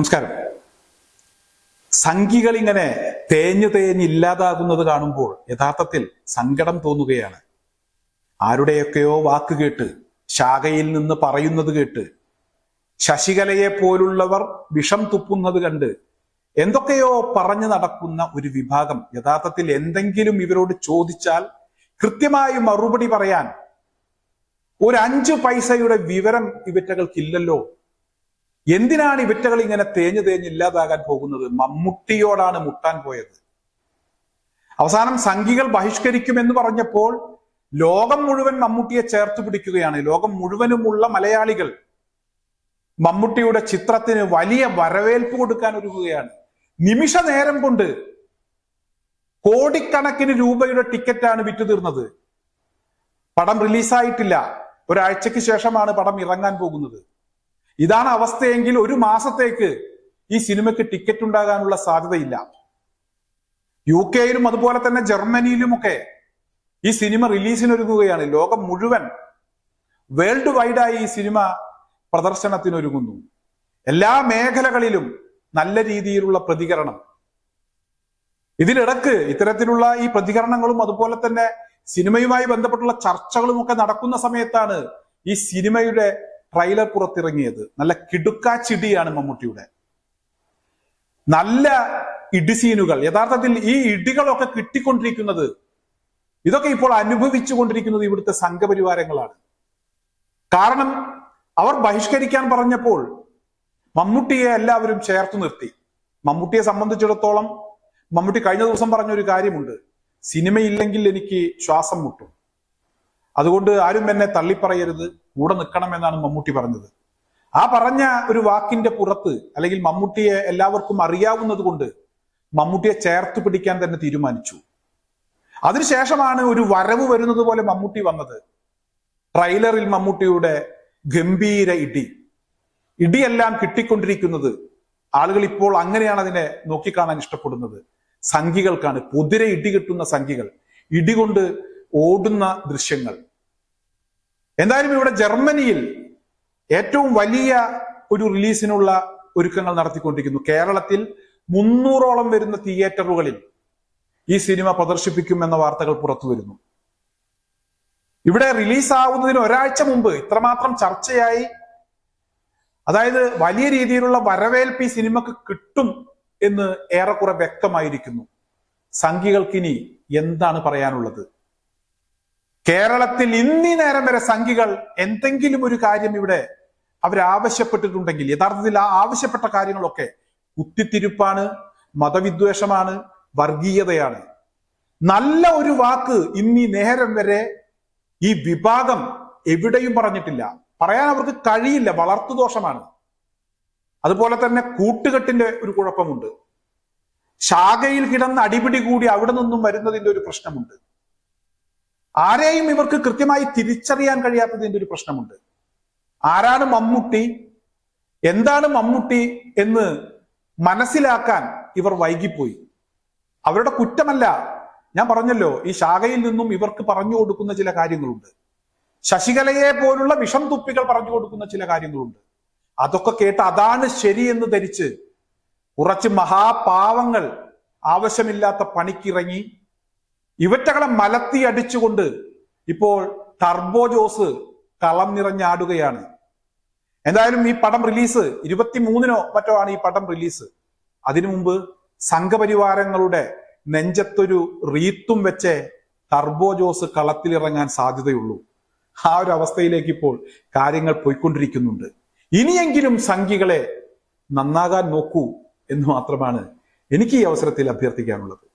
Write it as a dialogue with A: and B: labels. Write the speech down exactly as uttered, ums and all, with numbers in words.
A: നമസ്കാരം. സംഖികൾ ഇങ്ങനെ തേഞ്ഞു തേഞ്ഞ് ഇല്ലാതാകുന്നത് കാണുമ്പോൾ യഥാർത്ഥത്തിൽ സങ്കടം തോന്നുകയാണ്. ആരുടെയൊക്കെയോ വാക്ക് കേട്ട്, ശാഖയിൽ നിന്ന് പറയുന്നത് കേട്ട്, ശശികലയെ പോലുള്ളവർ വിഷം തുപ്പുന്നത് കണ്ട് എന്തൊക്കെയോ പറഞ്ഞു നടക്കുന്ന ഒരു വിഭാഗം യഥാർത്ഥത്തിൽ എന്തെങ്കിലും ഇവരോട് ചോദിച്ചാൽ കൃത്യമായി മറുപടി പറയാൻ ഒരു അഞ്ചു പൈസയുടെ വിവരം ഇവറ്റകൾക്കില്ലല്ലോ. എന്തിനാണ് ഇവറ്റകൾ ഇങ്ങനെ തേഞ്ഞു തേഞ്ഞ് ഇല്ലാതാകാൻ പോകുന്നത്? മമ്മൂട്ടിയോടാണ് മുട്ടാൻ പോയത്. അവസാനം സംഘികൾ ബഹിഷ്കരിക്കുമെന്ന് പറഞ്ഞപ്പോൾ ലോകം മുഴുവൻ മമ്മൂട്ടിയെ ചേർത്ത് പിടിക്കുകയാണ്. ലോകം മുഴുവനുമുള്ള മലയാളികൾ മമ്മൂട്ടിയുടെ ചിത്രത്തിന് വലിയ വരവേൽപ്പ് കൊടുക്കാൻ ഒരുങ്ങുകയാണ്. നിമിഷ നേരം കൊണ്ട് കോടിക്കണക്കിന് രൂപയുടെ ടിക്കറ്റാണ് വിറ്റുതീർന്നത്. പടം റിലീസായിട്ടില്ല, ഒരാഴ്ചക്ക് ശേഷമാണ് പടം ഇറങ്ങാൻ പോകുന്നത്. ഇതാണ് അവസ്ഥയെങ്കിൽ ഒരു മാസത്തേക്ക് ഈ സിനിമയ്ക്ക് ടിക്കറ്റ് ഉണ്ടാകാനുള്ള സാധ്യതയില്ല. യു കെയിലും അതുപോലെ തന്നെ ജർമ്മനിയിലുമൊക്കെ ഈ സിനിമ റിലീസിനൊരുങ്ങുകയാണ്. ലോകം മുഴുവൻ വേൾഡ് വൈഡായി ഈ സിനിമ പ്രദർശനത്തിനൊരുങ്ങുന്നു. എല്ലാ മേഖലകളിലും നല്ല രീതിയിലുള്ള പ്രതികരണം. ഇതിനിടക്ക് ഇത്തരത്തിലുള്ള ഈ പ്രതികരണങ്ങളും അതുപോലെ തന്നെ സിനിമയുമായി ബന്ധപ്പെട്ടുള്ള ചർച്ചകളും ഒക്കെ നടക്കുന്ന സമയത്താണ് ഈ സിനിമയുടെ ട്രെയിലർ പുറത്തിറങ്ങിയത്. നല്ല കിടുക്കാച്ചിടിയാണ് മമ്മൂട്ടിയുടെ. നല്ല ഇടിസീനുകൾ. യഥാർത്ഥത്തിൽ ഈ ഇടികളൊക്കെ കിട്ടിക്കൊണ്ടിരിക്കുന്നത്, ഇതൊക്കെ ഇപ്പോൾ അനുഭവിച്ചു കൊണ്ടിരിക്കുന്നത് ഇവിടുത്തെ സംഘപരിവാരങ്ങളാണ്. കാരണം അവർ ബഹിഷ്കരിക്കാൻ പറഞ്ഞപ്പോൾ മമ്മൂട്ടിയെ എല്ലാവരും ചേർത്ത് നിർത്തി. മമ്മൂട്ടിയെ സംബന്ധിച്ചിടത്തോളം മമ്മൂട്ടി കഴിഞ്ഞ ദിവസം പറഞ്ഞൊരു കാര്യമുണ്ട്: സിനിമയില്ലെങ്കിൽ എനിക്ക് ശ്വാസം മുട്ടും, അതുകൊണ്ട് ആരും എന്നെ തള്ളിപ്പറയരുത്, കൂടെ നിൽക്കണം എന്നാണ് മമ്മൂട്ടി പറഞ്ഞത്. ആ പറഞ്ഞ ഒരു വാക്കിന്റെ പുറത്ത്, അല്ലെങ്കിൽ മമ്മൂട്ടിയെ എല്ലാവർക്കും അറിയാവുന്നത് കൊണ്ട് മമ്മൂട്ടിയെ ചേർത്ത് പിടിക്കാൻ തന്നെ തീരുമാനിച്ചു. അതിനുശേഷമാണ് ഒരു വരവ് വരുന്നത് പോലെ മമ്മൂട്ടി വന്നത്. ട്രെയിലറിൽ മമ്മൂട്ടിയുടെ ഗംഭീര ഇടി ഇടിയെല്ലാം കിട്ടിക്കൊണ്ടിരിക്കുന്നത് ആളുകൾ ഇപ്പോൾ അങ്ങനെയാണ് അതിനെ നോക്കിക്കാണാൻ ഇഷ്ടപ്പെടുന്നത്. സംഘികൾക്കാണ്, പൊതിരെ ഇടി കിട്ടുന്ന സംഘികൾ, ഇടികൊണ്ട് ഓടുന്ന ദൃശ്യങ്ങൾ. എന്തായാലും ഇവിടെ ജർമ്മനിയിൽ ഏറ്റവും വലിയ ഒരു റിലീസിനുള്ള ഒരുക്കങ്ങൾ നടത്തിക്കൊണ്ടിരിക്കുന്നു. കേരളത്തിൽ മുന്നൂറോളം വരുന്ന തിയേറ്ററുകളിൽ ഈ സിനിമ പ്രദർശിപ്പിക്കുമെന്ന വാർത്തകൾ പുറത്തു വരുന്നു. ഇവിടെ റിലീസാവുന്നതിന് ഒരാഴ്ച മുമ്പ് ഇത്രമാത്രം ചർച്ചയായി, അതായത് വലിയ രീതിയിലുള്ള വരവേൽപ്പ് ഈ സിനിമക്ക് കിട്ടും എന്ന് ഏറെക്കുറെ വ്യക്തമായിരിക്കുന്നു. സംഘികൾക്കിനി എന്താണ് പറയാനുള്ളത്? കേരളത്തിൽ ഇന്നീ നേരം വരെ സംഘികൾ എന്തെങ്കിലും ഒരു കാര്യം ഇവിടെ അവരാവശ്യപ്പെട്ടിട്ടുണ്ടെങ്കിൽ യഥാർത്ഥത്തിൽ ആ ആവശ്യപ്പെട്ട കാര്യങ്ങളൊക്കെ കുത്തിത്തിരിപ്പാണ്, മതവിദ്വേഷമാണ്, വർഗീയതയാണ്. നല്ല ഒരു വാക്ക് ഇന്നീ നേരം വരെ ഈ വിഭാഗം എവിടെയും പറഞ്ഞിട്ടില്ല. പറയാൻ അവർക്ക് കഴിയില്ല, വളർത്തുദോഷമാണ്. അതുപോലെ തന്നെ കൂട്ടുകെട്ടിന്റെ ഒരു കുഴപ്പമുണ്ട്. ശാഖയിൽ കിടന്ന് അടിപിടി കൂടി അവിടെ നിന്നും വരുന്നതിന്റെ ഒരു പ്രശ്നമുണ്ട്. ആരെയും ഇവർക്ക് കൃത്യമായി തിരിച്ചറിയാൻ കഴിയാത്തതിന്റെ ഒരു പ്രശ്നമുണ്ട്. ആരാണ് മമ്മൂട്ടി, എന്താണ് മമ്മൂട്ടി എന്ന് മനസ്സിലാക്കാൻ ഇവർ വൈകിപ്പോയി. അവരുടെ കുറ്റമല്ല. ഞാൻ പറഞ്ഞല്ലോ, ഈ ശാഖയിൽ നിന്നും ഇവർക്ക് പറഞ്ഞു കൊടുക്കുന്ന ചില കാര്യങ്ങളുണ്ട്. ശശികലയെ പോലുള്ള വിഷം തുപ്പികൾ പറഞ്ഞു കൊടുക്കുന്ന ചില കാര്യങ്ങളുണ്ട്. അതൊക്കെ കേട്ട് അതാണ് ശരിയെന്ന് ധരിച്ച് കുറച്ച് മഹാപാവങ്ങൾ ആവശ്യമില്ലാത്ത പണിക്കിറങ്ങി ഇവറ്റകളെ മലത്തി അടിച്ചുകൊണ്ട് ഇപ്പോൾ ടർബോ ജോസ് കളം നിറഞ്ഞാടുകയാണ്. എന്തായാലും ഈ പടം റിലീസ് ഇരുപത്തി മൂന്നിനോ മറ്റോ ആണ് ഈ പടം റിലീസ്. അതിനു മുമ്പ് സംഘപരിവാരങ്ങളുടെ നെഞ്ചത്തൊരു റീത്തും വെച്ച് ടർബോ ജോസ് കളത്തിലിറങ്ങാൻ സാധ്യതയുള്ളൂ. ആ ഒരു അവസ്ഥയിലേക്ക് ഇപ്പോൾ കാര്യങ്ങൾ പോയിക്കൊണ്ടിരിക്കുന്നുണ്ട്. ഇനിയെങ്കിലും സംഘികളെ നന്നാകാൻ നോക്കൂ എന്ന് മാത്രമാണ് എനിക്ക് ഈ അവസരത്തിൽ അഭ്യർത്ഥിക്കാനുള്ളത്.